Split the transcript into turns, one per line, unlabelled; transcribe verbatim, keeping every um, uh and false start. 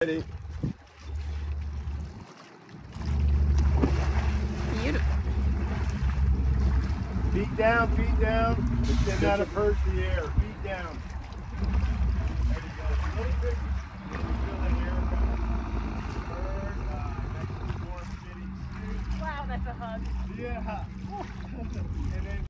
Ready?
Beautiful.
Feet down, feet down. Extend out of first the air. Feet down. There you go. A little bit. Feel that air coming. Bird. Uh, nice and warm, kitty.
Wow, that's a hug.
Yeah. And then